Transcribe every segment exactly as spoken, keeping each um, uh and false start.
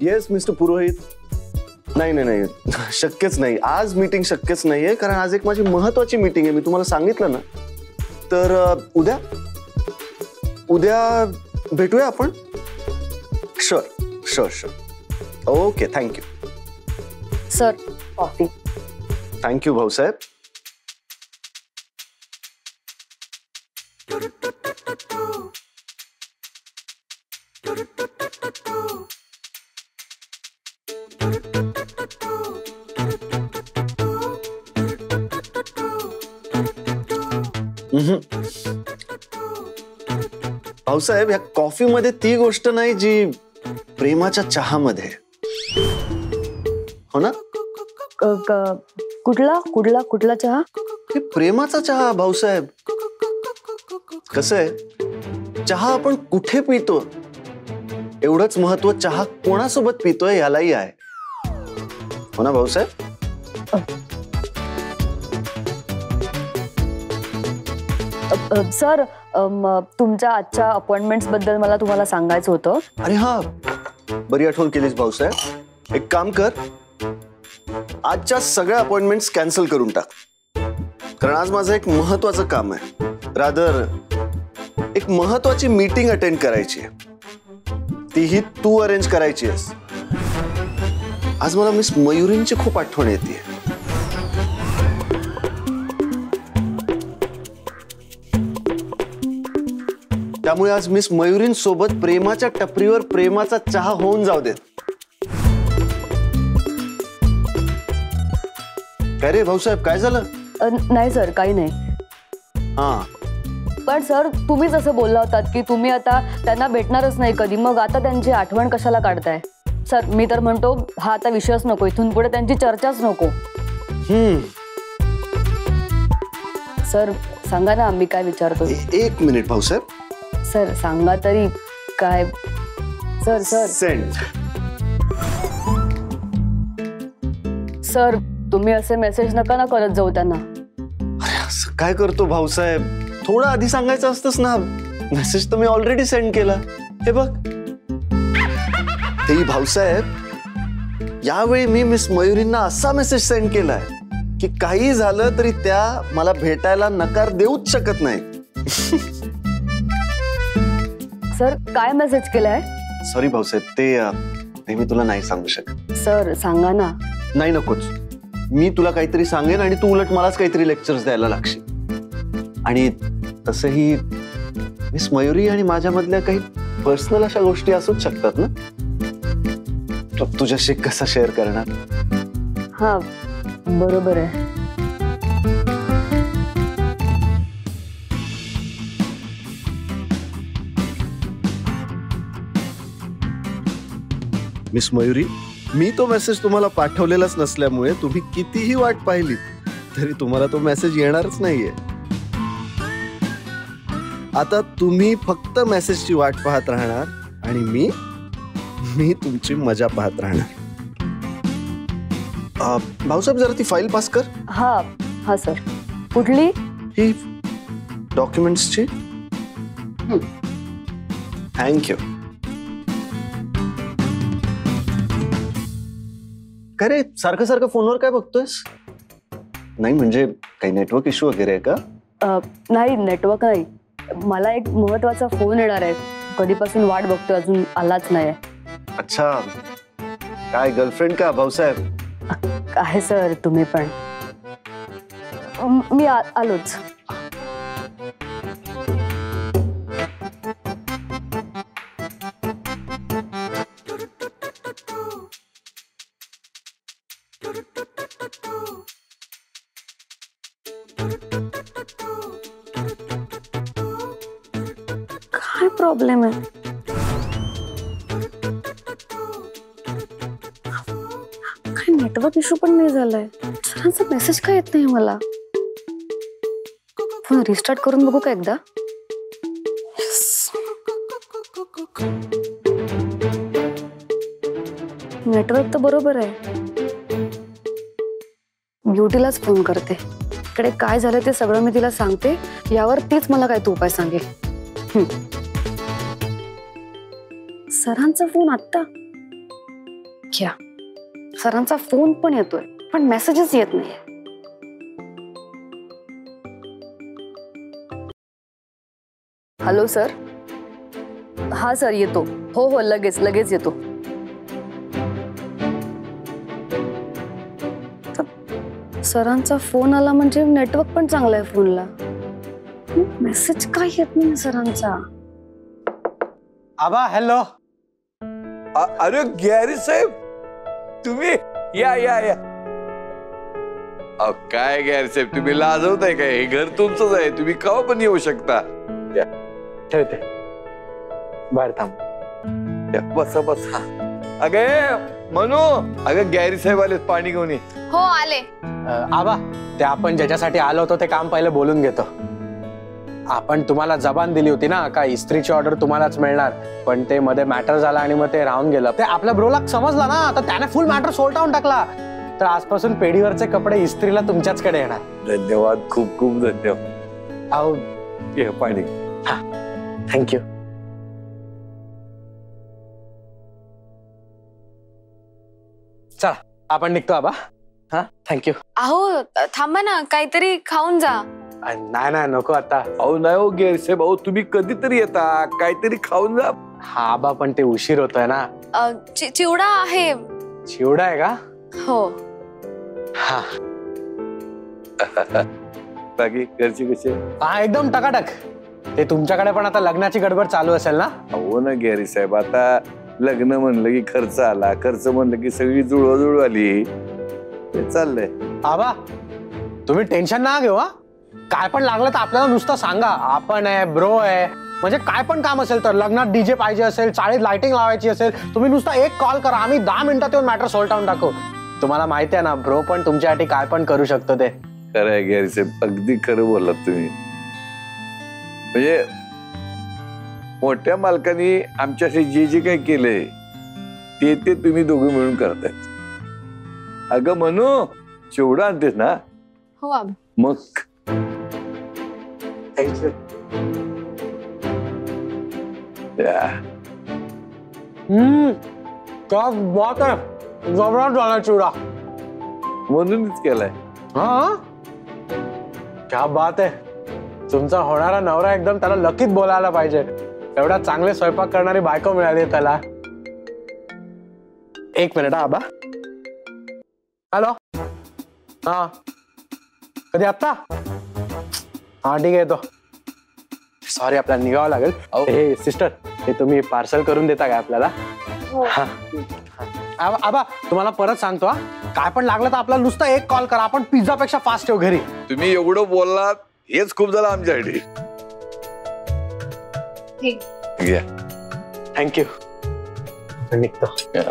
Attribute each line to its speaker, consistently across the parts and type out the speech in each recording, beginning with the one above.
Speaker 1: Yes mister पुरोहित. नाही नाही नाही शक्यच नाही, आज मीटिंग शक्यच नाहीये, कारण आज एक माझी महत्वाची मीटिंग आहे, मी तुम्हाला सांगितलं ना. तर उद्या उद्या भेटूया आपण. Sure sure sure. Okay thank you
Speaker 2: sir. Coffee.
Speaker 1: Thank you Bhausaheb. Bhausaheb या कॉफी मध्ये ती गोष्ट नाही जी प्रेमाच्या चहामध्ये. हो ना?
Speaker 2: कुठला कुठला कुठला चहा?
Speaker 1: प्रेमाचा चहा भाऊसाहेब. कसं आहे, चहा आपण कुठे पितो एवढंच महत्व चहा कोणासोबत पितोय यालाही आहे. हो ना भाऊसाहेब?
Speaker 2: सर तुमच्या आजच्या अपॉइंटमेंट्स बद्दल मला तुम्हाला सांगायचं होतं.
Speaker 1: अरे हा, बरी आठवण केलीस भाऊसाहेब. एक काम कर, आजच्या सगळ्या अपॉइंटमेंट्स कॅन्सल करून टाक, कारण आज माझं एक महत्वाचं काम आहे. रादर एक महत्वाची मीटिंग अटेंड करायची आहे, तीही तू अरेंज करायची आहेस. आज मला मिस मयुरींची खूप आठवण येते. त्यामुळे आज मिस मयुरींसोबत प्रेमाच्या टपरीवर प्रेमाचा चहा होऊन जाऊ देत. काय रे भाऊसाहेब, काय झालं?
Speaker 2: नाही सर, काही नाही.
Speaker 1: हा
Speaker 2: पण सर तुम्हीच असं बोलला होतात की तुम्ही आता त्यांना भेटणारच नाही कधी, मग आता त्यांची आठवण कशाला काढताय? सर मी तर म्हणतो हा आता विषयच नको, इथून पुढे त्यांची चर्चाच नको.
Speaker 1: हम्म
Speaker 2: सर सांगा ना, आम्ही काय विचारतो.
Speaker 1: एक मिनिट भाऊसाहेब.
Speaker 2: सर सांगा तरी काय. Sir sir
Speaker 1: send.
Speaker 2: सर तुम्ही असे मेसेज नका ना करत जाऊ त्यांना.
Speaker 1: अरे असं काय करतो भाऊसाहेब, थोडं आधी सांगायचं असतंच ना. मेसेज तर मी ऑलरेडी सेंड केला. हे बघ. तेही भाऊसाहेब यावेळी मी मिस मयुरींना असा मेसेज सेंड केलाय की काही झालं तरी त्या मला भेटायला नकार देऊच शकत नाही.
Speaker 2: सर काय मेसेज केलाय?
Speaker 1: सॉरी भाऊसाहेब, ते मी तुला नाही सांगू शकत.
Speaker 2: सर सांगा ना.
Speaker 1: नाही नकोच, मी तुला काहीतरी सांगेन आणि तू उलट मलाच काहीतरी लेक्चर्स द्यायला लागशील. आणि तसंही मिस मयुरी आणि माझ्यामधल्या काही पर्सनल अशा गोष्टी असूच शकतात ना, तुझ्याशी कसं शेअर करणार.
Speaker 2: हा बरोबर आहे.
Speaker 1: मिस मयुरी, मी तो मेसेज तुम्हाला पाठवलेलाच नसल्यामुळे तुम्ही कितीही वाट पाहिली तरी तुम्हाला तो मेसेज येणारच नाहीये. आता तुम्ही फक्त मेसेजची वाट पाहत राहणार आणि मी मी तुमची मजा पाहत राहणार. भाऊसाहेब जरा ती फाईल पास कर.
Speaker 2: हा हा सर. कुठली?
Speaker 1: ही डॉक्युमेंट्सची. थँक्यू. काय रे सारखं सारखं फोनवर काय बघतोयस? नाही म्हणजे काही नेटवर्क इश्यू वगैरे आहे का?
Speaker 2: नाही नेटवर्क नाही, मला एक महत्वाचा फोन येणार आहे, कधीपासून वाट बघतोय, अजून आलाच नाही.
Speaker 1: अच्छा, काय गर्लफ्रेंड का भाऊसाहेब?
Speaker 2: काय सर तुम्ही पण. मी आलोच. काय प्रॉब्लेम आहे? काय नेटवर्क इश्यू पण नाही झालाय. सरांचा मेसेज काय येत नाही मला. फोन रिस्टार्ट करून बघू का एकदा? नेटवर्क तर बरोबर आहे. ब्युटीलाच फोन करते. इकडे काय झालं ते सगळं मी तिला सांगते, यावर तीच मला काय तो उपाय सांगेल. सरांचा फोन आत्ता. घ्या, सरांचा फोन पण येतोय पण मेसेजेस येत नाही. Hello sir. हा सर येतो. हो हो लगेच लगेच येतो. सरांचा फोन आला म्हणजे नेटवर्क पण चांगला आहे फोनला. मेसेज काय येत नाही सरांचा.
Speaker 3: आबा हॅलो.
Speaker 4: अरे गॅरी साहेब तुम्ही या या या. अहो काय गॅरी साहेब तुम्ही लाजवताय काय? हे घर तुमचंच आहे, तुम्ही केव्हा पण येऊ शकता.
Speaker 3: ठेवते बाहेर थांब.
Speaker 4: बसा बसा. अगे म्हणू अगं गॅरी साहेब आले, पाणी घेऊन ये.
Speaker 5: हो आले.
Speaker 3: आबा ते आपण ज्याच्यासाठी आलो होतो ते काम पहिले बोलून घेतो. आपण तुम्हाला जबान दिली होती ना का इस्त्रीची ऑर्डर तुम्हालाच मिळणार, पण ते मध्ये मॅटर झाला आणि मग ते राहून गेलं. ते आपल्या ब्रोला समजला ना, तर त्याने फुल मॅटर सोल्टावून टाकला. तर आजपासून पेढीवरचे कपडे इस्त्रीला तुमच्याचकडे येणार.
Speaker 4: धन्यवाद, खूप खूप धन्यवाद.
Speaker 3: अहो
Speaker 4: घे पाणी.
Speaker 3: हा थँक्यू. चला आपण निघतो आबा. हा थँक्यू.
Speaker 5: अहो थांबा ना, काहीतरी खाऊन जा.
Speaker 3: नाही नाही नको आता.
Speaker 4: अहो नाही हो गॅरी साहेब, अहो तुम्ही कधीतरी येता, काहीतरी खाऊन जा.
Speaker 3: हा आबा पण ते उशीर होतोय ना.
Speaker 5: अ, चि चिवडा आहे.
Speaker 3: चिवडा आहे का?
Speaker 5: हो.
Speaker 3: हा
Speaker 4: बाकी घरची कशी?
Speaker 3: हा एकदम टकाटक. ते तुमच्याकडे पण आता लग्नाची गडबड चालू असेल ना?
Speaker 4: हो ना गॅरी साहेब, आता लग्न म्हणलं की खर्च आला, खर्च म्हणलं की सगळी जुळवाजुळव आली. ते चाललंय.
Speaker 3: आबा तुम्ही टेन्शन ना घेऊ. हा काय पण लागलं तर आपल्याला नुसतं सांगा. आपण आहे, ब्रो आहे, म्हणजे काय पण काम असेल तर. लग्नात डीजे पाहिजे असेल, चाळीत लाइटिंग लावायची असेल, तुम्ही नुसतं एक कॉल करा, आम्ही दहा मिनिटात येऊन मॅटर सॉल्ट टाकू. तुम्हाला माहिती आहे ना ब्रो पण तुमच्यासाठी काय पण करू शकतो. ते
Speaker 4: खरं आहे गॅरी साहेब, अगदी खरं बोललात तुम्ही. म्हणजे मोठ्या मालकांनी आमच्याशी जे जे काही केलंय ते ते तुम्ही दोघे मिळून करताय. अगं म्हणू चिवडा आणतेस ना?
Speaker 5: हो आबा.
Speaker 4: मग
Speaker 3: थँक्यू. हम्म क्या बात आहे. जबरदस्त झाला चिवडा.
Speaker 4: म्हणूनच केलाय.
Speaker 3: हा क्या बात आहे. तुमचा होणारा नवरा एकदम त्याला लकीत बोलायला पाहिजे. एवढा चांगले स्वयंपाक करणारी बायको मिळाली त्याला. एक मिनिट आबा. हॅलो. हा कधी आता? हा ठीक आहे येतो. सॉरी आपल्याला निघावं लागेल. हे सिस्टर हे तुम्ही पार्सल करून देता का आपल्याला? हा. आबा आबा तुम्हाला परत सांगतो, हा काय पण लागलं तर आपल्याला नुसतं एक कॉल करा. आपण पिझ्झा पेक्षा फास्ट येऊ घरी.
Speaker 4: तुम्ही एवढं बोललात हेच खूप झालं आमच्यासाठी. घ्या.
Speaker 3: थँक्यू. निघतो.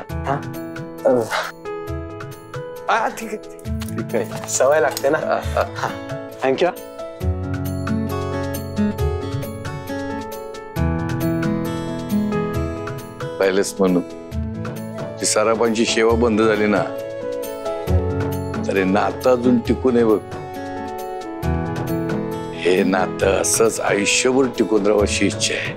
Speaker 4: हा ठीक आहे ठीक आहे.
Speaker 3: सवय लागते ना. थँक्यू.
Speaker 4: पाहिलंच म्हणून ती सराफांची सेवा बंद झाली ना, तरी नातं अजून टिकून आहे बघ. हे नातं असंच आयुष्यभर टिकून राहावं अशी इच्छा आहे.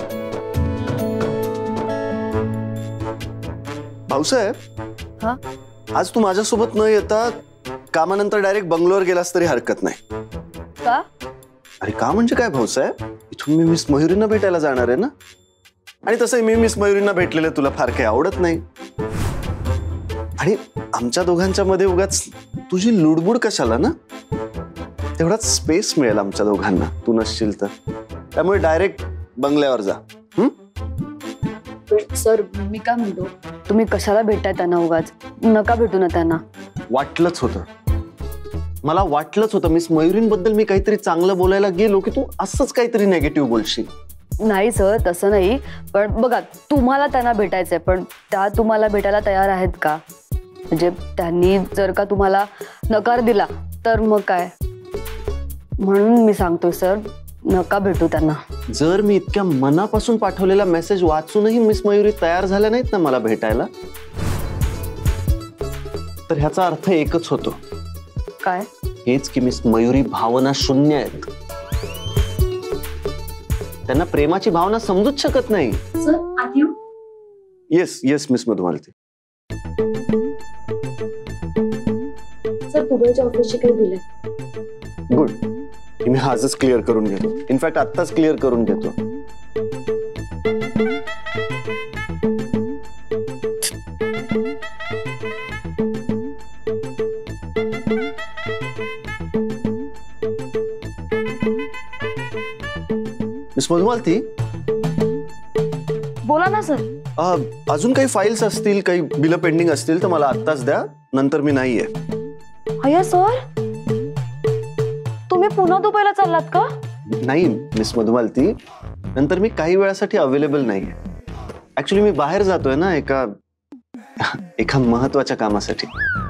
Speaker 1: भाऊसाहेब
Speaker 2: हा
Speaker 1: आज तू माझ्यासोबत न येता कामानंतर डायरेक्ट बंगलोर गेलास तरी हरकत नाही.
Speaker 2: का?
Speaker 1: अरे का म्हणजे काय भाऊसाहेब, इथून मी मिस मयुरींना भेटायला जाणार आहे ना. आणि तसंही मी मिस मयुरींना भेटलेलं तुला फार काही आवडत नाही. आणि आमच्या दोघांच्या मध्ये उगाच तुझी लुडबुड कशाला ना. तेवढाच स्पेस मिळेल आमच्या दोघांना तू नसशील तर. त्यामुळे डायरेक्ट बंगल्यावर जा.
Speaker 2: सर मी काय म्हणतो, तुम्ही कशाला भेटताय त्यांना उगाच. नका भेटू ना त्यांना.
Speaker 1: वाटलंच होतं मला, वाटलंच होतं मिस मयुरींबद्दल मी काहीतरी चांगलं बोलायला गेलो की तू असंच काहीतरी नेगेटिव्ह बोलशील.
Speaker 2: नाही सर तसं नाही, पण बघा तुम्हाला त्यांना भेटायचंय पण त्या तुम्हाला भेटायला तयार आहेत का? म्हणजे त्यांनी जर का तुम्हाला नकार दिला तर मग काय. म्हणून मी सांगतोय सर नका भेटू त्यांना.
Speaker 1: जर मी इतक्या मनापासून पाठवलेला मेसेज वाचूनही मिस मयुरी तयार झाल्या नाहीत ना मला भेटायला, तर ह्याचा अर्थ एकच होतो.
Speaker 2: काय?
Speaker 1: हेच की मिस मयुरी भावना शून्य आहेत. त्यांना प्रेमाची भावना समजूच शकत नाही. Yes yes miss Madhumalati.
Speaker 2: दुबईच्या ऑफिसची काही दिलंय.
Speaker 1: गुड. मी आजच क्लिअर करून घेतो. इनफॅक्ट आत्ताच क्लिअर करून घेतो. मिस मधुमालती,
Speaker 2: बोला ना सर.
Speaker 1: अ, अजून काही फाईल्स असतील, काही बिल पेंडिंग असतील तर मला आत्ताच द्या, नंतर मी नाहीये.
Speaker 2: अय्या सर, तुम्ही पुन्हा दुबईला चाललात का?
Speaker 1: नाही मिस मधुमालती, नंतर मी काही वेळासाठी अवेलेबल नाहीये. ऍक्च्युली मी बाहेर जातोय ना एका एका महत्वाच्या कामासाठी.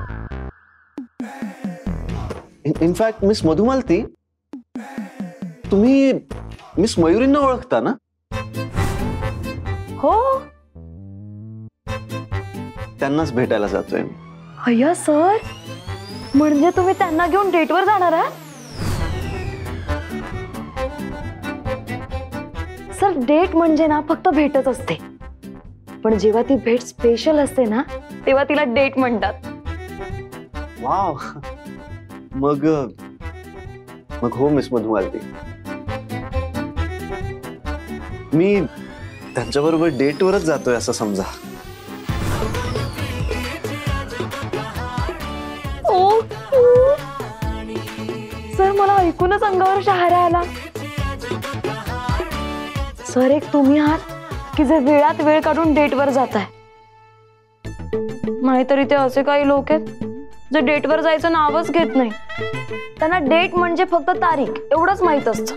Speaker 1: इनफॅक्ट मिस मधुमालती, तुम्ही मिस मयुरींना ओळखता ना?
Speaker 2: हो.
Speaker 1: त्यांनाच भेटायला जातोय मी.
Speaker 2: अय्या सर, म्हणजे तुम्ही त्यांना घेऊन डेटवर जाणार आहात? सर, डेट म्हणजे ना फक्त भेटच असते, पण जेव्हा ती भेट स्पेशल असते ना तेव्हा तिला डेट म्हणतात.
Speaker 1: वाव. मग मग हो मिस मधुमालती, मी त्यांच्याबरोबर डेटवरच जातोय असं समजा.
Speaker 2: ओ सर, मला ऐकूनच अंगावर शहारा आला. सर, एक तुम्ही आहात की जे वेळात वेळ काढून डेटवर जाताय. नाहीतरी ते असे काही लोक आहेत जे डेटवर जायचं नावच घेत नाही. त्यांना डेट म्हणजे फक्त तारीख एवढंच माहित असतं.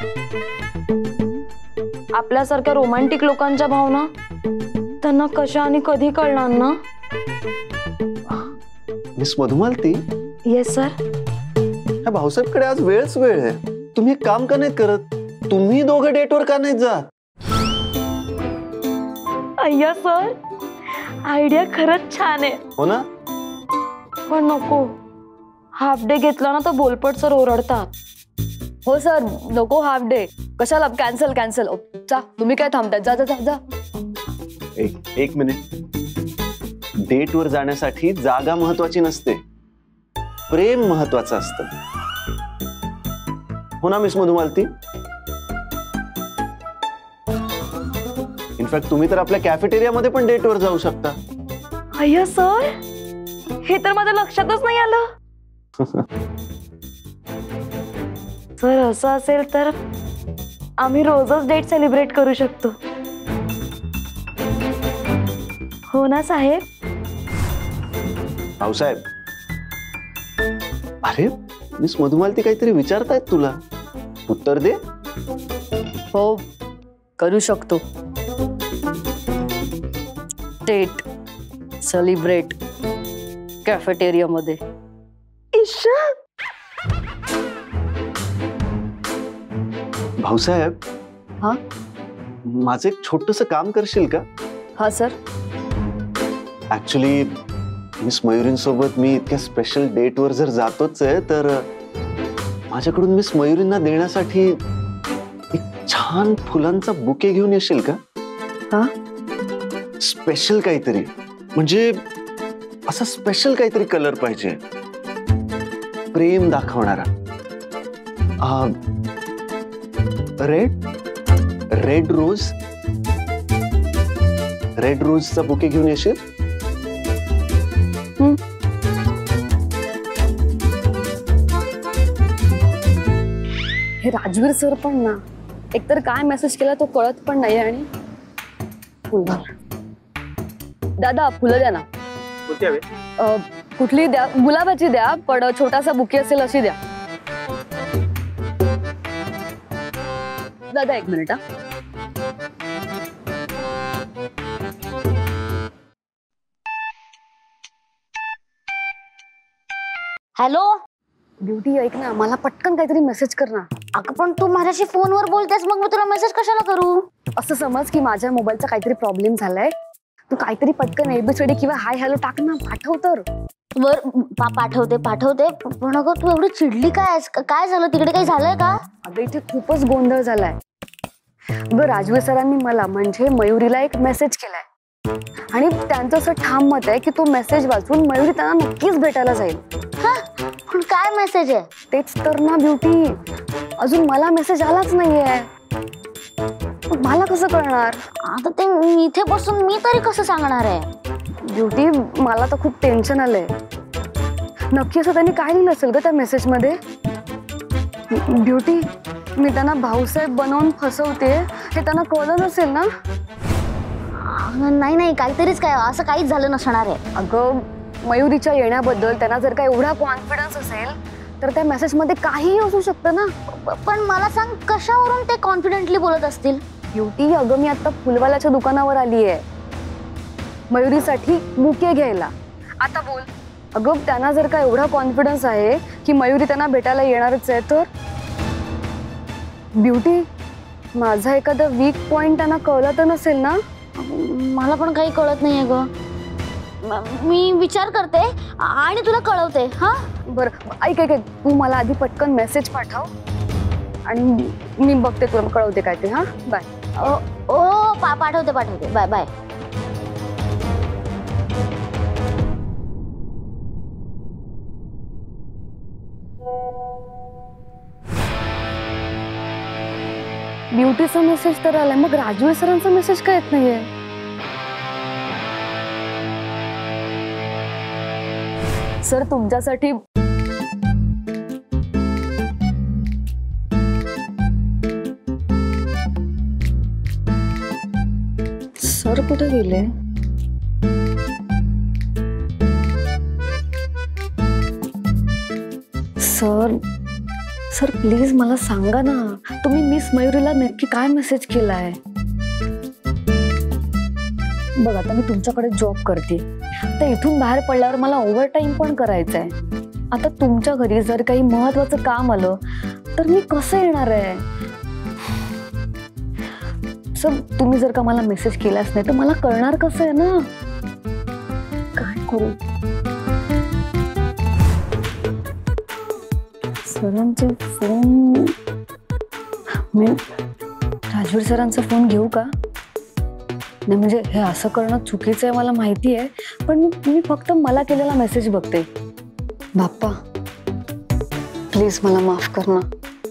Speaker 2: आपल्यासारख्या रोमॅन्टिक लोकांच्या भावना त्यांना कशा आणि कधी कळणार ना?
Speaker 1: मिस मधुमालती.
Speaker 2: Yes sir.
Speaker 1: ह्या भाऊसाहेबकडे आज वेळच वेळ आहे. तुम्ही एक काम का नाही करत? तुम्ही दोघं डेटवर का नाही जात?
Speaker 2: अय्या सर, आयडिया खरंच छान आहे.
Speaker 1: हो ना?
Speaker 2: पण नको, हाफ डे घेतला ना तर बोलपट सर ओरडतात. हो सर, नको हाफ डे. कशाला? Cancel cancel. जा, तुम्ही काय थांबताय? जा जा जा.
Speaker 1: एक एक मिनिट. डेटवर जाण्यासाठी जागा महत्वाची नसते, प्रेम महत्वाचं असतं. हो ना मिस मधुमालती? इनफॅक्ट तुम्ही तर आपल्या कॅफेटेरियामध्ये पण डेटवर जाऊ शकता.
Speaker 2: अय्या सर, हे तर माझ्या लक्षातच नाही आलं. सर, असं असेल तर आम्ही रोजच डेट सेलिब्रेट करू शकतो. हो ना साहेब?
Speaker 1: भाऊसाहेब. अरे मिस मधुमालती काहीतरी विचारतायत तुला, उत्तर दे.
Speaker 2: हो, करू शकतो. डेट सेलिब्रेट कॅफेटेरिया मध्ये.
Speaker 1: भाऊसाहेब.
Speaker 2: हा?
Speaker 1: माझं एक छोटस काम करशील का?
Speaker 2: हा सर.
Speaker 1: ऍक्च्युली मिस मयुरींसोबत मी इतक्या स्पेशल डेटवर जर जातोच आहे तर माझ्याकडून मिस मयुरींना देण्यासाठी एक छान फुलांचा बुके घेऊन येशील का?
Speaker 2: हा?
Speaker 1: स्पेशल काहीतरी, म्हणजे असा स्पेशल काहीतरी कलर पाहिजे, प्रेम दाखवणारा. रेड रेड रोज रेड रोजचा बुके घेऊन येशील?
Speaker 2: हे राजवीर सर पण ना, एकतर काय मेसेज केला तो कळत पण नाही. आणि दादा, फुलं द्या ना. अ, कुठली द्या? गुलाबाची द्या, पण छोटासा बुके असेल अशी द्या. दादा एक मिनिट. हा,
Speaker 6: हॅलो
Speaker 2: ब्युटी, ऐक ना, मला पटकन काहीतरी मेसेज कर ना.
Speaker 6: अगं पण तू माझ्याशी फोनवर बोलतेस, मग मी तुला मेसेज कशाला करू?
Speaker 2: असं समज की माझ्या मोबाईलचा काहीतरी प्रॉब्लेम झालाय, तू काहीतरी पटकन एबीसीडी किंवा हाय हॅलो टाक ना, पाठव तर.
Speaker 6: बर पा पाठवते पाठवते पण अगं तू एवढी चिडली काय आहेस? काय झालं तिकडे? काही झालंय का?
Speaker 2: अगं इथे खूपच गोंधळ झालाय. बरं, राजवीर सरांनी मला म्हणजे मयुरीला एक मेसेज केलाय आणि त्यांचं असं ठाम मत आहे की तो मेसेज वाचून मयुरी त्यांना नक्कीच भेटायला जाईल.
Speaker 6: हा, मेसेज आहे?
Speaker 2: तेच तर ना ब्युटी, अजून मला मेसेज आलाच नाहीये. मग मला कसं कळणार?
Speaker 6: आता ते इथे बसून मी तरी कसं सांगणार आहे?
Speaker 2: ब्युटी, मला तर खूप टेन्शन आलंय. नक्की असं त्यांनी काय लिहिलं असेल ग त्या मेसेज मध्ये? ब्युटी, मी त्यांना भाऊसाहेब बनवून फसवते हे त्यांना कळलं नसेल ना?
Speaker 6: नाही नाही, काहीतरीच काय, असं काहीच झालं नसणार आहे.
Speaker 2: अगं, मयुरीच्या येण्याबद्दल त्यांना जर का एवढा कॉन्फिडन्स असेल तर त्या मेसेज मध्ये काहीही असू शकतं ना.
Speaker 6: पण मला सांग, कशावरून ते कॉन्फिडेंटली बोलत असतील?
Speaker 2: ब्युटी, अगं मी आता फुलवाल्याच्या दुकानावर आली आहे मयुरीसाठी बुके घ्यायला. आता बोल, अगं त्यांना जर का एवढा कॉन्फिडन्स आहे की मयुरी त्यांना भेटायला येणारच आहे तर ब्युटी, माझा एखादा वीक पॉइंट त्यांना कळलं तर नसेल ना?
Speaker 6: मला पण काही कळत नाहीये ग. मी विचार करते आणि तुला कळवते. हा
Speaker 2: बरं, ऐक ऐक ऐक, तू मला आधी पटकन मेसेज पाठव आणि मी बघते, तुला कळवते काय ते. हा, बाय.
Speaker 6: ओ पा पाठवते पाठवते बाय बाय.
Speaker 2: ब्युटीचा मेसेज तर आलाय, मग राजवीर सरांचा मेसेज काय येत नाहीये? सर तुमच्यासाठी सर कुठे गेले? सर सर प्लीज मला सांगा ना, तुम्ही मिस मयुरीला नक्की काय मेसेज केलाय? बघा, आता मी तुमच्याकडे जॉब करते, तर इथून बाहेर पडल्यावर मला ओव्हर टाइम पण करायचा आहे. आता तुमच्या घरी जर काही महत्वाचं काम आलं तर मी कसं येणार आहे? सर तुम्ही जर का मला मेसेज केलाच नाही तर मला कळणार कसं आहे ना? काय करू? सरांचे फोन, मी राजवीर सरांचा फोन घेऊ का? नाही म्हणजे हे असं करणं चुकीचं आहे मला माहिती आहे, पण मी फक्त मला केलेला मेसेज बघते. बाप्पा प्लीज मला माफ कर ना.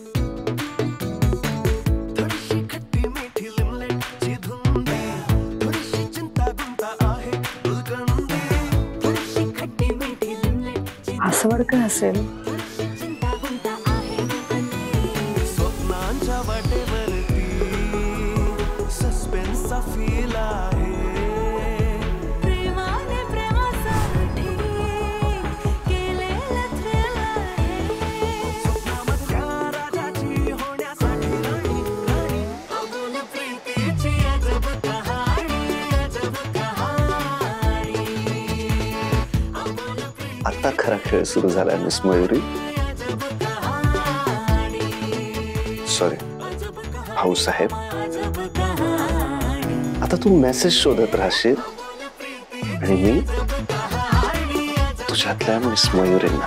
Speaker 2: असं वाटत काय असेल?
Speaker 1: आता खरा खेळ सुरू झालाय मिस मयुरी. सॉरी भाऊसाहेब. आता तू मेसेज शोधत राहशील आणि मी तुझ्यातल्या मिस मयुरींना.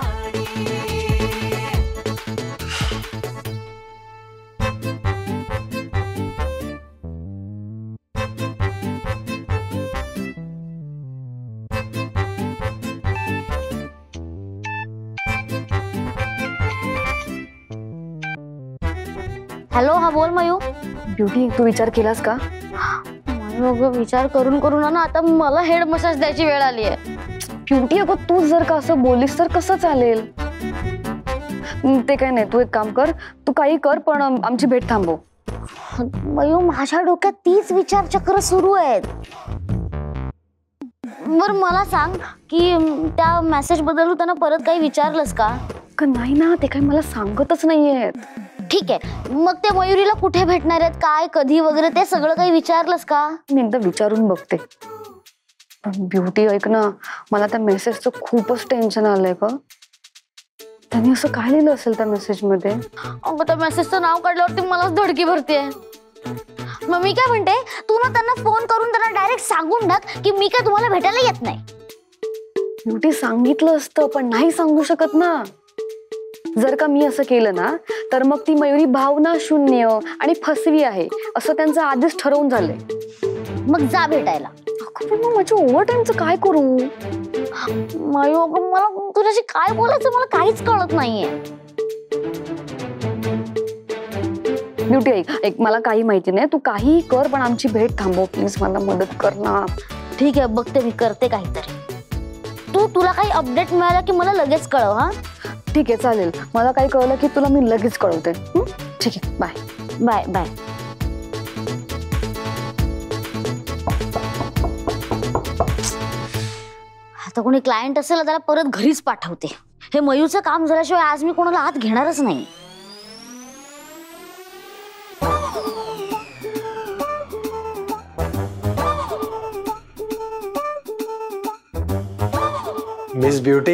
Speaker 6: हॅलो, हा बोल मयू.
Speaker 2: ब्युटी, तू विचार केलास का?
Speaker 6: मयू, विचार करून करून ना आता मला हेड मसाज द्यायची वेळ आली आहे.
Speaker 2: ब्युटी, अगं तू जर का असं बोलीस तर कसं चालेल? ते काय नाही, तू एक काम कर, तू काही कर पण आमची भेट थांबव.
Speaker 6: मयू, माझ्या डोक्यात तीच विचारचक्र सुरू आहेत. बर मला सांग की त्या मेसेज बद्दल त्यांना परत काही विचारलंस का?
Speaker 2: नाही ना, ते काही मला सांगतच नाहीये.
Speaker 6: ठीक आहे, मग ते मयुरीला कुठे भेटणार आहेत, काय, कधी वगैरे ते सगळं काही विचारलंस का?
Speaker 2: मी एकदा विचारून बघते. पण ब्युटी ऐक ना, मला त्या मेसेजचं खूपच टेन्शन आलंय का. त्यांनी असं काय लिहिलं असेल त्या मेसेज मध्ये?
Speaker 6: अगं त्या मेसेजचं नाव काढल्यावरती मलाच धडकी भरते. मग मी काय म्हणते, तू ना त्यांना फोन करून त्यांना डायरेक्ट सांगून टाक की मी काय तुम्हाला भेटायला येत नाही.
Speaker 2: ब्युटी, सांगितलं असतं पण नाही सांगू शकत ना. जर का मी असं केलं ना तर मग ती मयुरी भावना शून्य आणि फसवी आहे असं त्यांचं आधीच ठरवून झालंय.
Speaker 6: मग जा भेटायला.
Speaker 2: पण मग माझ्या ओव्हर टाइमचं काय करू?
Speaker 6: मयू, मला तुझ्या तुझ्याशी काय बोलायचं मला काहीच कळत नाहीये.
Speaker 2: ब्युटी ऐक एक मला काही माहिती नाही, तू काही कर पण आमची भेट थांबव प्लीज, मला मदत कर ना.
Speaker 6: ठीक आहे बघते मी, करते काहीतरी. तू तुला काही अपडेट मिळाला की मला लगेच कळव. हा
Speaker 2: ठीक आहे चालेल, मला काही कळलं की तुला मी लगेच कळवते. ठीक आहे, बाय
Speaker 6: बाय बाय. आता कोणी क्लायंट असेल त्याला परत घरीच पाठवते. हे मयूचं काम झाल्याशिवाय आज मी कोणाला हात घेणारच नाही.
Speaker 3: मिस ब्युटी,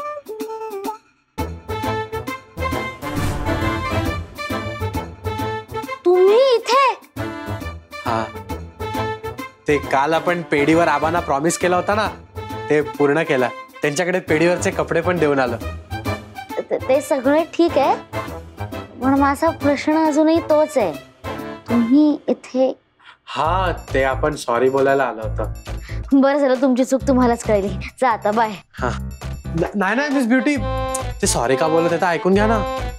Speaker 6: तुम्ही इथे?
Speaker 3: हा ते काल आपण पेढीवर आबांना प्रॉमिस केला होता ना, ते पूर्ण केलं. त्यांच्याकडे पेढीवरचे कपडे पण देऊन आलो.
Speaker 6: ते सगळं ठीक आहे, पण माझा प्रश्न अजूनही तोच आहे. तुम्ही इथे?
Speaker 3: हा ते आपण सॉरी बोलायला आलो होतो.
Speaker 6: बरं झालं तुमची चूक तुम्हालाच कळली. जा आता, बाय.
Speaker 3: हा नाही नाही मिस ब्युटी, ते सॉरी का बोलत होते ऐकून घ्या ना.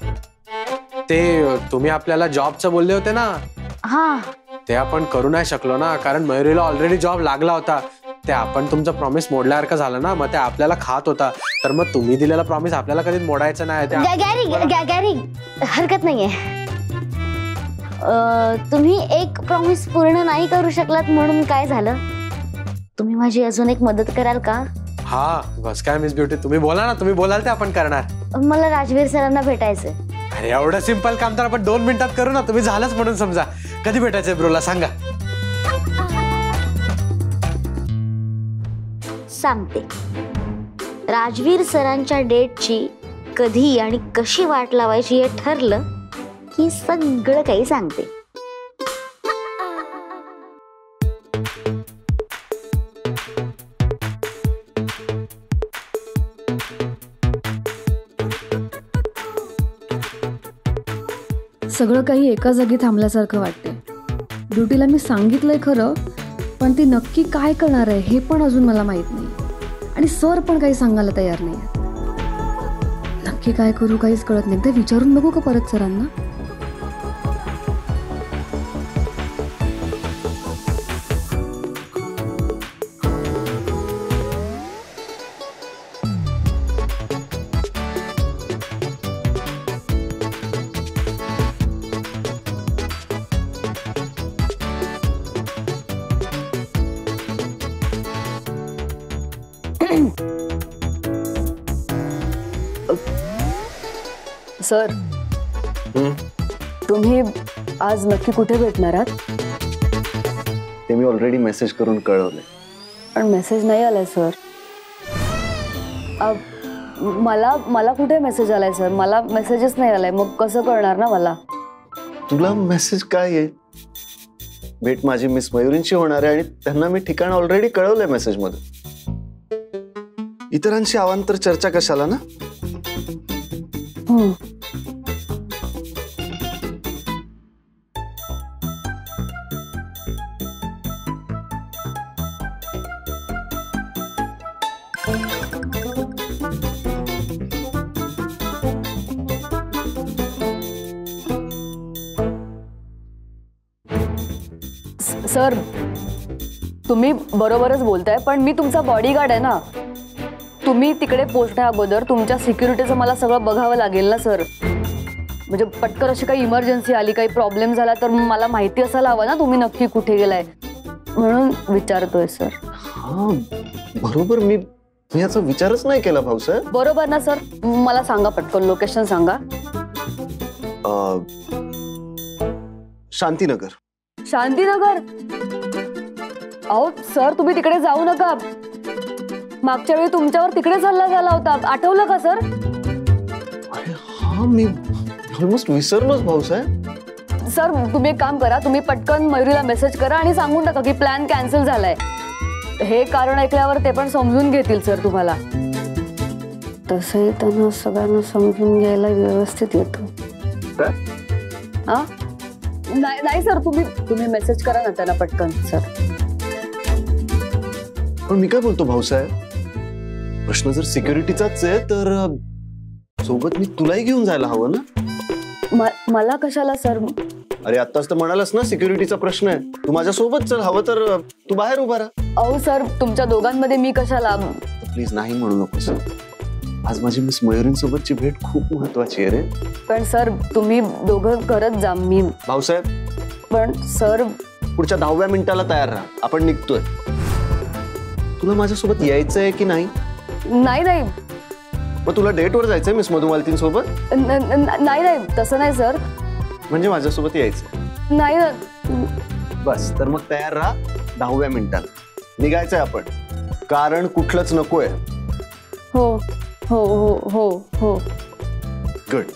Speaker 3: ते तुम्ही आपल्याला जॉबचं बोलले होते ना,
Speaker 6: हा
Speaker 3: ते आपण करू नाही शकलो ना, कारण मयुरीला ऑलरेडी जॉब लागला होता. ते आपण तुमचं प्रॉमिस मोडल्यासारखं झालं ना, मग ते आपल्याला खात होता. तर मग तुम्ही दिलेला प्रॉमिस आपल्याला कधीच मोडायचं नाही.
Speaker 6: गॅरी गॅरी हरकत नाहीये. तुम्ही एक प्रॉमिस पूर्ण नाही करू शकलात म्हणून काय झालं? तुम्ही माझी अजून एक मदत कराल का?
Speaker 3: हा बस काय मिस ब्युटी, तुम्ही बोला ना, तुम्ही बोलाल ते आपण करणार.
Speaker 6: मला राजवीर सरांना भेटायचंय.
Speaker 3: अरे एवढं सिंपल काम तर आपण दोन मिनिटात करू ना, तुम्ही झालंच म्हणून समजा. कधी भेटायचंय ब्रोला सांगा.
Speaker 6: सांगते. राजवीर सरांच्या डेटची कधी आणि कशी वाट लावायची हे ठरलं की सगळं काही सांगते.
Speaker 2: सगळं काही एका जागी थांबल्यासारखं वाटते. ब्युटीला मी सांगितलंय खरं, पण ती नक्की काय करणार आहे हे पण अजून मला माहित नाही. आणि सर पण काही सांगायला तयार नाही. नक्की काय करू काहीच कळत नाही. एकदा विचारून बघू का परत सरांना? सर तुम्ही आज नक्की कुठे भेटणार आहात?
Speaker 1: ते मी ऑलरेडी मेसेज करून कळवले.
Speaker 2: पण मेसेज नाही आलाय सर. मला मला कुठे मेसेज आलाय सर? मला मेसेजच नाही आलाय. मग कसं कळणार ना मला?
Speaker 1: तुला मेसेज काय येईल? भेट माझी मिस मयुरींशी होणार आहे आणि त्यांना मी ठिकाण ऑलरेडी कळवलंय मेसेज मध्ये. इतरांशी अवांतर चर्चा कशाला ना.
Speaker 2: हम्म सर तुम्ही बरोबरच बोलताय, पण मी तुमचा बॉडीगार्ड आहे ना. तुम्ही तिकडे पोहोचण्या अगोदर तुमच्या सिक्युरिटीचं मला सगळं बघावं लागेल ना सर. म्हणजे पटकन अशी काही इमर्जन्सी आली, काही प्रॉब्लेम झाला तर मला माहिती असायला हवं ना तुम्ही नक्की कुठे गेलाय, म्हणून विचारतोय सर.
Speaker 1: हा बरोबर, मी मी याचा विचारच नाही केला भाऊसाहेब.
Speaker 2: बरोबर ना सर? मला सांगा पटकन लोकेशन सांगा.
Speaker 1: शांतीनगर.
Speaker 2: शांतीनगर? अहो सर तुम्ही तिकडे जाऊ नका. मागच्या वेळी तुमच्यावर तिकडेच हल्ला झाला होता, आठवलं का सर?
Speaker 1: अरे हा मी ऑलमोस्ट विसरलोच भाऊसाहेब.
Speaker 2: सर तुम्ही एक काम करा, तुम्ही पटकन मयुरीला मेसेज करा आणि सांगून टाका की प्लॅन कॅन्सल झालाय. हे कारण ऐकल्यावर ते पण समजून घेतील सर तुम्हाला. तसंही त्यांना सगळ्यांना समजून घ्यायला व्यवस्थित येतं. हा नाही नाही सर, तुम्ही तुम्ही मेसेज करा ना त्यांना पटकन सर.
Speaker 1: पण मी काय बोलतो भाऊसाहेब, प्रश्न जर सिक्युरिटीचाच आहे तर अं, सोबत मी तुलाही घेऊन जायला हवं ना.
Speaker 2: म- मला कशाला सर?
Speaker 1: अरे आत्ताच तर म्हणालास ना सिक्युरिटीचा प्रश्न आहे. तू माझ्या सोबत चल, हवं तर अं, तू बाहेर उभा राहा.
Speaker 2: अहो सर, तुमच्या दोघांमध्ये मी कशाला?
Speaker 1: प्लीज नाही म्हणू नकोस. आज माझी मिस मयुरींसोबतची भेट खूप महत्वाची आहे रे.
Speaker 2: पण सर तुम्ही दोघं करत जा. मी
Speaker 1: भाऊसाहेब,
Speaker 2: पण सर
Speaker 1: पुढच्या दहाव्या मिनिटाला तयार राहा, आपण निघतोय. तुला माझ्यासोबत यायचंय की नाही?
Speaker 2: नाही नाही
Speaker 1: मग तुला डेटवर जायचंय मिस मधुमालतीन सोबत?
Speaker 2: न- न- नाही नाही तसं नाही सर.
Speaker 1: म्हणजे माझ्यासोबत यायचंय?
Speaker 2: नाही ना.
Speaker 1: बस, तर मग तयार राहा. दहाव्या मिनिटाला निघायचंय आपण, कारण कुठलंच नकोय.
Speaker 2: हो हो हो हो हो.
Speaker 1: गुड.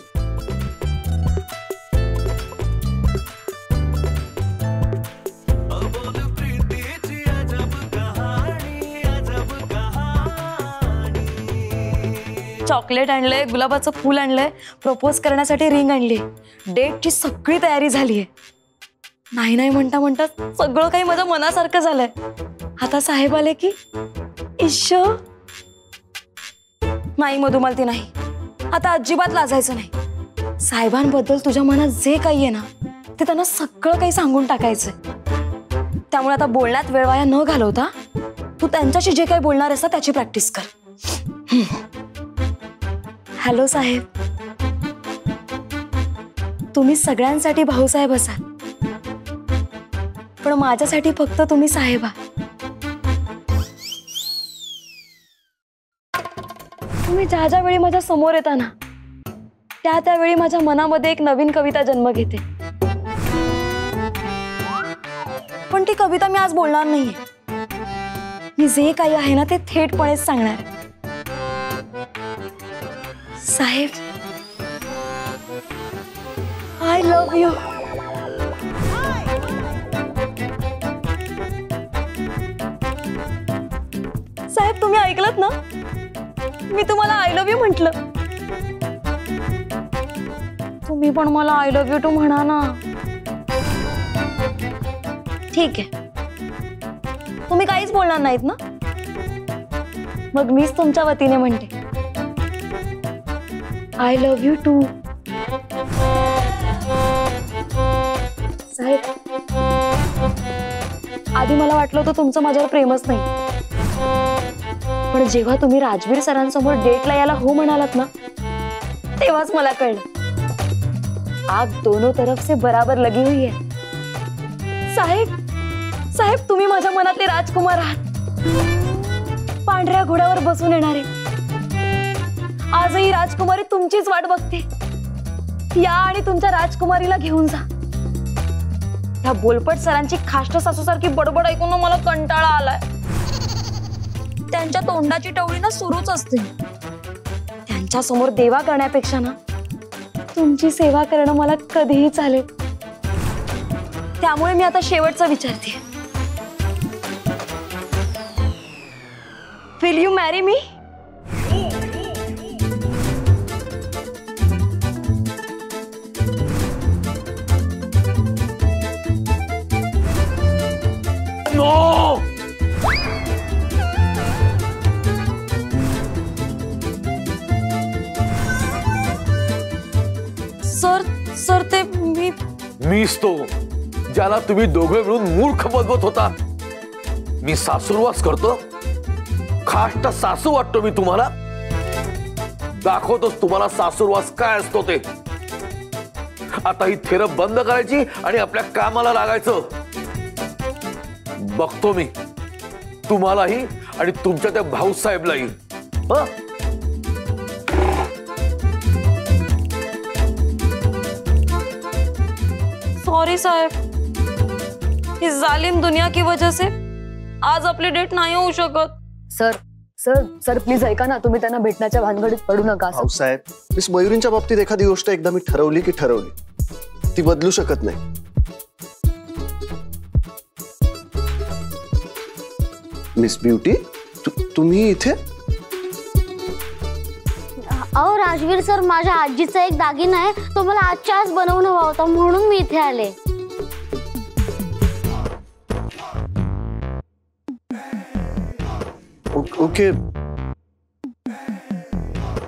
Speaker 7: चॉकलेट आणलंय, गुलाबाचं फूल आणलंय, प्रपोज करण्यासाठी रिंग आणली, डेटची सगळी तयारी झालीये. नाही नाही म्हणता म्हणता सगळं काही माझ्या मनासारखं झालंय. आता साहेब आले की इश्श. नाही मधुमालती, नाही, आता अजिबात लाजायचं नाही. साहेबांबद्दल तुझ्या मनात जे काही आहे ना ते त्यांना सगळं काही सांगून टाकायचंय. त्यामुळे आता बोलण्यात वेळ वाया न घालवता तू त्यांच्याशी जे काही बोलणार आहेस ना त्याची प्रॅक्टिस कर. हॅलो साहेब, तुम्ही सगळ्यांसाठी भाऊसाहेब असाल, पण माझ्यासाठी फक्त तुम्ही साहेब आहात. तुम्ही ज्या ज्या वेळी माझ्या समोर येता ना त्या त्यावेळी माझ्या मनामध्ये एक नवीन कविता जन्म घेते. पण ती कविता मी आज बोलणार नाहीये. मी जे काही आहे ना ते थेटपणेच सांगणार आहे. साहेब, आय लव्ह यू. साहेब, तुम्ही ऐकलत ना, मी तुम्हाला आय लव्ह यू म्हंटल. तुम्ही पण मला आय लव्ह यू टू म्हणा ना. ठीक आहे, तुम्ही काहीच बोलणार नाहीत ना, मग मीच तुमच्या वतीने म्हणते आय लव्ह यू टू. साहेब, आधी मला वाटलं होतं तुमचं माझ्यावर प्रेमच नाही, पण जेव्हा तुम्ही राजवीर सरांसमोर डेटला यायला हो म्हणालात ना तेव्हाच मला कळलं आग दोनों तरफ से बराबर लगी हुई है. साहेब, साहेब तुम्ही माझ्या मनातले राजकुमार आहात, पांढऱ्या घोड्यावर बसून येणारे. आजही राजकुमारी तुमचीच वाट बघते. या आणि तुमच्या राजकुमारीला घेऊन जा. त्या बोलपट सरांची खाष्ट सासूसारखी बडबड ऐकून मला कंटाळा आलाय. त्यांच्या तोंडाची टवळी ना सुरूच असते. त्यांच्या समोर देवा करण्यापेक्षा ना तुमची सेवा करणं मला कधीही चालेल. त्यामुळे मी आता शेवटचं विचारते, will you marry me? Sir, sir ते मी
Speaker 4: मीच तो ज्याला तुम्ही दोघे मिळून मूर्ख बनवत होता. मी सासूरवास करतो, खाष्ट सासू वाटतो मी तुम्हाला. दाखवतोच तुम्हाला सासूरवास काय असतो ते. आता ही थेरप बंद करायची आणि आपल्या कामाला लागायचं. बघतो मी तुम्हालाही आणि तुमच्या त्या भाऊसाहेबलाही. हं?
Speaker 7: सॉरी साहेब, इस जालिम दुनिया की वजह से आज आपली डेट नाही होऊ शकत.
Speaker 2: सर सर सर प्लीज ऐका ना, तुम्ही त्यांना भेटण्याच्या भानगडीत पडू नका.
Speaker 1: भाऊसाहेब, मिस मयुरींच्या बाबतीत एखादी गोष्ट एकदा मी ठरवली की ठरवली, ती बदलू शकत नाही. मिस ब्युटी, तुम्ही इथे?
Speaker 6: अहो राजवीर सर, माझ्या आजीचा एक दागिना आहे, तो मला आजच्या आज बनवून हवा होता म्हणून मी इथे आले.
Speaker 1: ओके,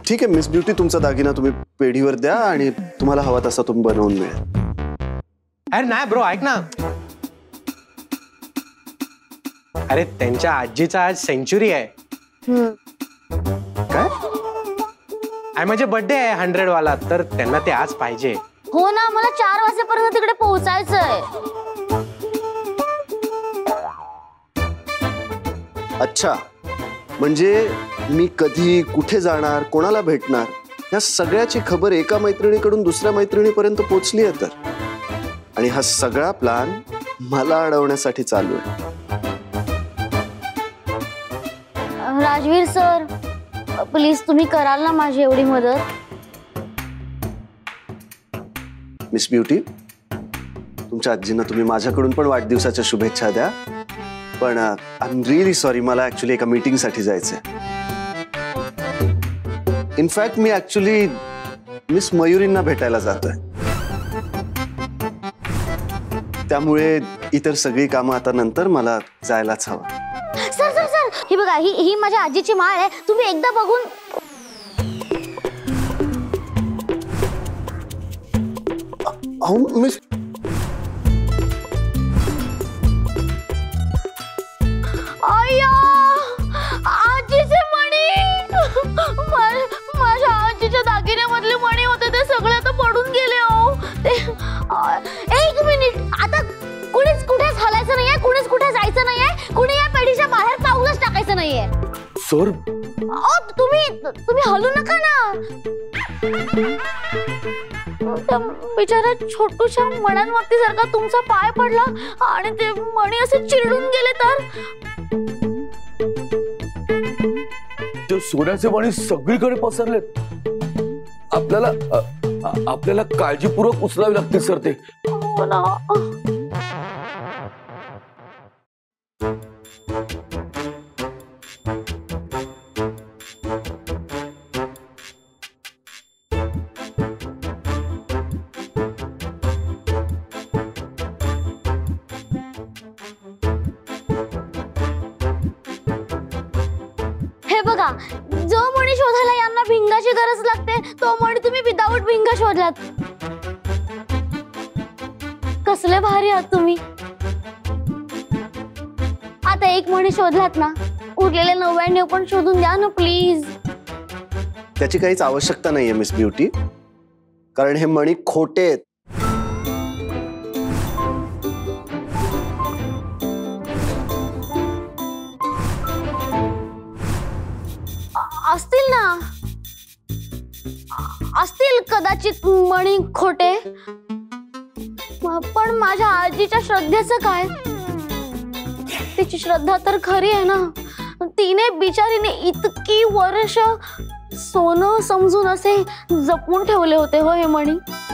Speaker 1: ठीक आहे मिस ब्युटी, तुमचा दागिना तुम्ही पेढीवर द्या आणि तुम्हाला हवा तसा तुम्ही बनवून मिळेल.
Speaker 3: अरे नाही ब्रो, ऐक ना. अरे त्यांच्या आजीचा आज सेंचुरी आहे.
Speaker 1: काय?
Speaker 3: अरे म्हणजे बर्थडे आहे हंड्रेड वाला, तर त्यांना ते आज पाहिजे.
Speaker 6: हो ना, मला चार वाजेपर्यंत तिकडे पोहोचायचंय.
Speaker 1: अच्छा, म्हणजे मी कधी कुठे जाणार, कोणाला भेटणार, या सगळ्याची खबर एका मैत्रिणीकडून दुसऱ्या मैत्रिणीपर्यंत पोहोचली आहे तर. आणि हा सगळा प्लॅन मला अडवण्यासाठी चालू आहे.
Speaker 6: राजवीर सर, प्लीज तुम्ही कराल ना माझी एवढी मदत?
Speaker 1: मिस ब्युटी, तुमच्या आजींना तुम्ही माझ्याकडून पण वाढदिवसाच्या शुभेच्छा द्या. पण आय एम रिअली सॉरी, मला ऍक्च्युली एका मीटिंगसाठी जायचंय. इनफॅक्ट मी ऍक्च्युली मिस मयुरींना भेटायला जातोय. त्यामुळे इतर सगळी कामं आता नंतर मला जायलाच हवं.
Speaker 6: सर सर सर, ही बघा, ही ही माझ्या आजीची माळ आहे. तुम्ही एकदा बघून.
Speaker 1: अहो मिस,
Speaker 6: अय्या, आजीचे मणी. माझ्या आजीच्या दागिन्यामधले मणी होते ते सगळे आता पडून गेले. हो ते, एक मिनिट, आता कुणीच कुठेच हलायचं नाहीये, कुणीच कुठे जायचं नाहीये, कुणी या पेढीच्या बाहेर पाऊलच टाकायचं नाहीये.
Speaker 4: सर
Speaker 6: तुम्ही तुम्ही हलू नका ना. त्या बिचाऱ्या छोटूशा मण्यांवरती जर का तुमचा पाय पडला आणि ते मणी असे चिरडून गेले तर?
Speaker 4: ते सोन्याचे मणी सगळीकडे पसरलेत. आपल्याला आपल्याला काळजीपूर्वक उचलावे लागतील सर ते.
Speaker 6: हो ना. बघा, जो मणी शोधायला यांना भिंगाची गरज लागते तो मणी तुम्ही विदाऊट भिंग शोधलात. कसले भारी आहात तुम्ही. आता एक मणी शोधलात ना, उरलेले नव्याण्णव पण शोधून द्या ना प्लीज.
Speaker 1: त्याची काहीच आवश्यकता नाहीये मिस ब्युटी, कारण हे मणी खोटे आहेत.
Speaker 6: असतील ना, असतील कदाचित मणी खोटे, पण माझ्या आजीच्या श्रद्धेचं काय? तिची श्रद्धा तर खरी आहे ना. तिने बिचारीने इतकी वर्ष सोनं समजून असे जपून ठेवले होते हो हे मणी.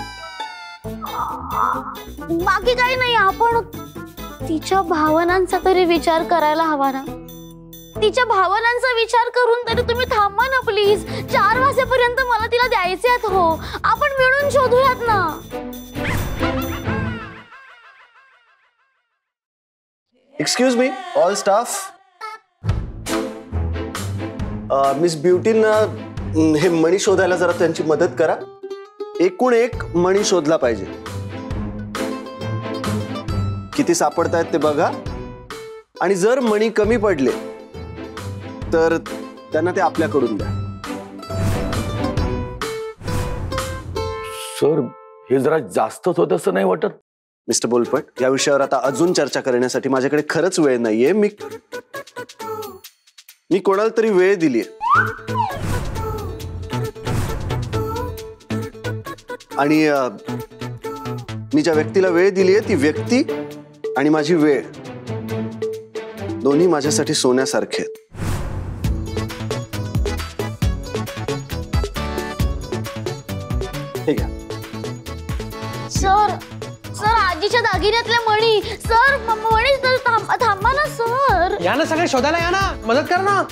Speaker 6: बाकी काही नाही, आपण तिच्या भावनांचा तरी विचार करायला हवा ना. तिच्या भावनांचा विचार करून तरी तुम्ही थांबा ना प्लीज. चार वाजेपर्यंत मला तिला द्यायचे आहेत. हो, आपण मिळून शोधूयात ना.
Speaker 1: Excuse me all staff, miss ब्युटींना हे मणी शोधायला जरा त्यांची मदत करा. एकूण एक मणी शोधला पाहिजे. किती सापडतायत ते बघा, आणि जर मणी कमी पडले तर त्यांना ते आपल्याकडून द्या.
Speaker 4: सर हे जरा जास्तच होत असं नाही वाटत?
Speaker 1: मिस्टर बोलपट, या विषयावर आता अजून चर्चा करण्यासाठी माझ्याकडे खरंच वेळ नाहीये. मी मी कोणाला तरी वेळ दिलीये, आणि मी ज्या व्यक्तीला वेळ दिलीये ती व्यक्ती आणि माझी वेळ दोन्ही माझ्यासाठी सोन्यासारखे आहेत. ठीक आहे
Speaker 6: सर. सर, आजीच्या दागिन्यातले मणी. सर, मणी थांबा ना सर.
Speaker 3: या ना सगळे शोधायला, या ना, मदत कर ना.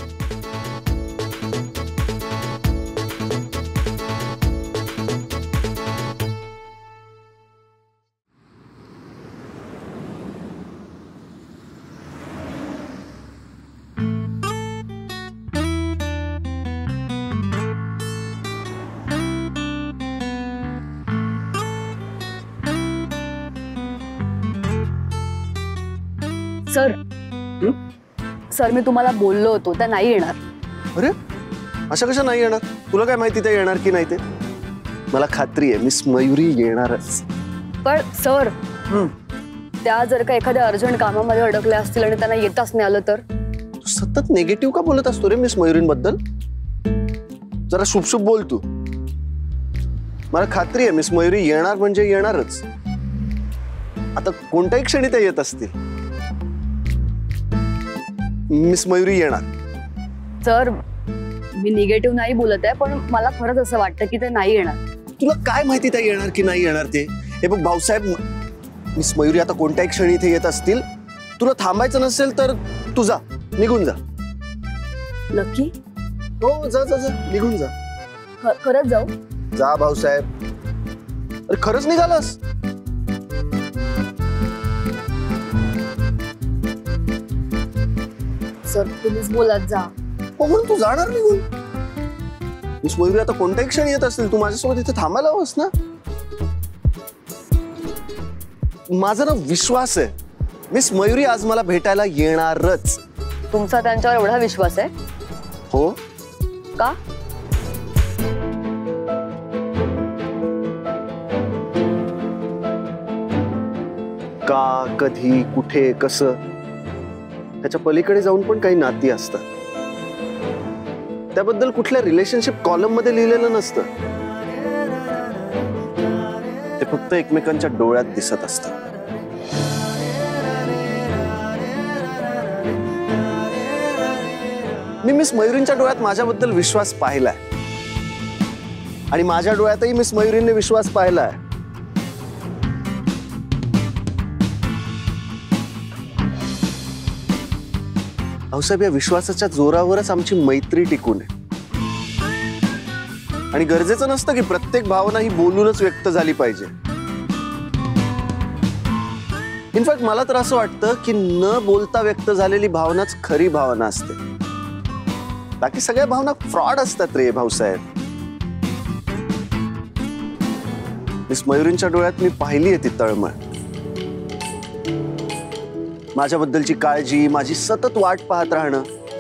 Speaker 2: सर सर मी तुम्हाला बोललो होतो त्या नाही येणार.
Speaker 1: अरे अशा कशा नाही येणार? तुला काय माहिती त्या येणार की नाही ते? मला खात्री आहे मिस मयुरी येणारच.
Speaker 2: पण सर त्या जर का एखाद्या अर्जंट कामामध्ये अडकल्या असतील आणि त्यांना येताच नाही आलं तर?
Speaker 1: तू सतत निगेटिव्ह का बोलत असतो रे मिस मयुरींबद्दल? जरा शुभ शुभ बोल तू. मला खात्री आहे मिस मयुरी येणार म्हणजे येणारच. आता कोणत्याही क्षणी त्या येत असतील. मिस मयुरी येणार.
Speaker 2: सर मी निगेटिव्ह नाही बोलत आहे, पण मला खरंच असं वाटतं की ते नाही येणार.
Speaker 1: तुला काय माहिती त्या येणार की नाही येणार ते? हे बघ भाऊसाहेब, मिस मयुरी आता कोणत्याही क्षणी इथे येत असतील. तुला थांबायचं नसेल तर तू जा, निघून जा.
Speaker 2: नक्की?
Speaker 1: हो जा जा जा, निघून जा.
Speaker 2: ख- खरंच जाऊ?
Speaker 1: जा भाऊसाहेब. अरे खरंच निघालास?
Speaker 2: सर तुम्हीच बोलत जा.
Speaker 1: हो म्हणून तू जाणार निघून. मिस मयुरी आता कोणत्याही क्षणी येत असतील, तू माझ्यासोबत इथे थांबायला हवंस ना. माझा ना विश्वास आहे मिस मयुरी आज मला भेटायला येणारच.
Speaker 2: तुमचा त्यांच्यावर एवढा विश्वास आहे?
Speaker 1: हो.
Speaker 2: का?
Speaker 1: का, कधी, कुठे, कसं, त्याच्या पलीकडे जाऊन पण काही नाती असतात. त्याबद्दल कुठल्या रिलेशनशिप कॉलम मध्ये लिहिलेलं नसतं. ते फक्त एकमेकांच्या डोळ्यात दिसत असतं. मी मिस मयुरींच्या डोळ्यात माझ्याबद्दल विश्वास पाहिलाय आणि माझ्या डोळ्यातही मिस मयुरींनी विश्वास पाहिलाय. भाऊसाहेब, या विश्वासाच्या जोरावरच आमची मैत्री टिकून आहे. आणि गरजेचं नसतं की प्रत्येक भावना ही बोलूनच व्यक्त झाली पाहिजे. इनफॅक्ट मला तर असं वाटतं की न बोलता व्यक्त झालेली भावनाच खरी भावना असते. बाकी सगळ्या भावना फ्रॉड असतात रे भाऊसाहेब. मिस मयुरींच्या डोळ्यात मी पाहिली आहे ती तळमळ. माझ्याबद्दलची काळजी, माझी सतत वाट पाहत राहणं.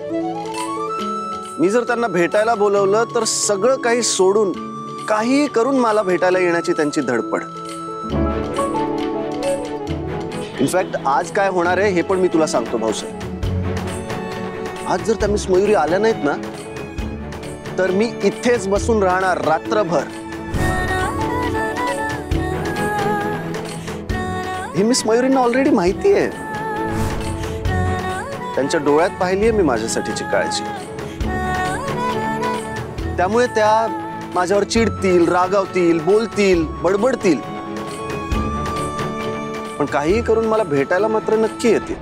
Speaker 1: मी जर त्यांना भेटायला बोलवलं तर सगळं काही सोडून काही करून मला भेटायला येण्याची त्यांची धडपड. इनफॅक्ट आज काय होणार आहे हे पण मी तुला सांगतो भाऊसाहेब. आज जर त्या मिस मयुरी आल्या नाहीत ना तर मी इथेच बसून राहणार रात्रभर. हे मिस मयुरींना ऑलरेडी माहिती आहे. त्यांच्या डोळ्यात पाहिली आहे मी माझ्यासाठीची काळजी. त्यामुळे त्या माझ्यावर चिडतील, रागावतील, बोलतील, बडबडतील, पण काहीही करून मला भेटायला मात्र नक्की येतील.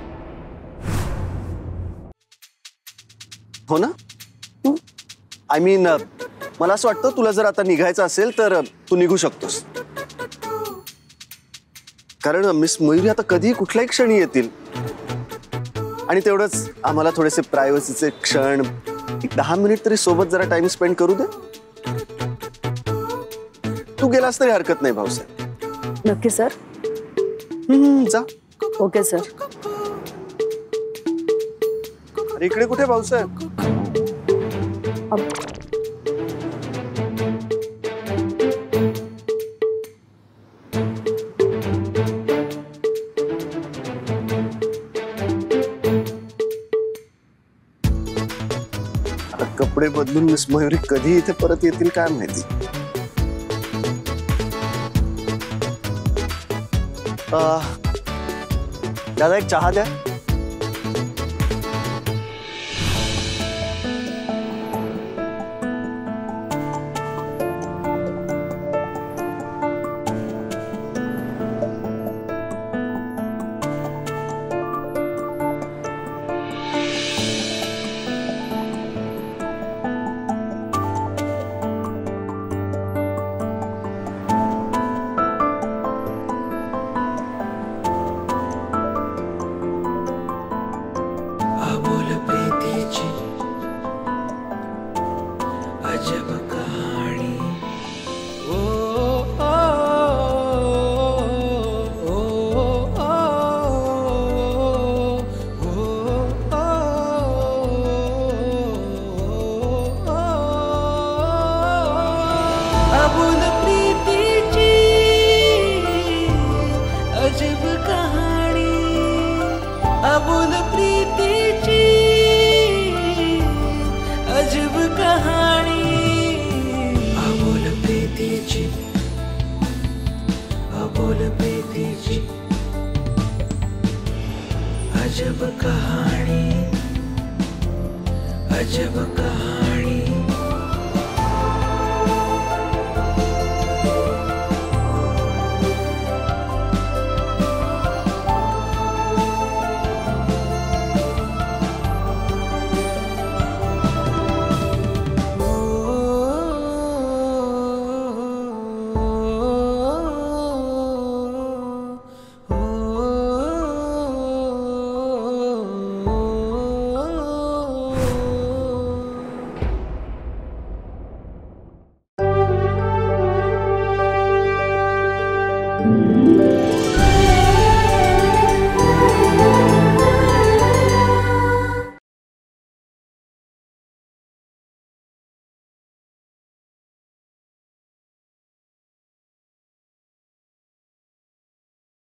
Speaker 1: हो ना? आय मीन मला असं वाटतं तुला जर आता निघायचं असेल तर तू निघू शकतोस. कारण मिस मयुरी आता कधी कुठल्याही क्षणी येतील. आणि तेवढंच आम्हाला थोडेसे प्रायव्हसीचे क्षण, एक दहा मिनिट तरी सोबत जरा टाइम स्पेंड करू दे. तू गेलास तरी हरकत नाही भाऊसाहेब.
Speaker 2: नक्की सर?
Speaker 1: हम्म, जा.
Speaker 2: Okay sir.
Speaker 1: अरे इकडे कुठे भाऊसाहेब? कपडे बदलून मिस मयुरी कधी इथे परत येतील काय माहिती. दादा एक चहा द्या.
Speaker 8: बोल बेतीची अजब कहाणी अजब कहाणी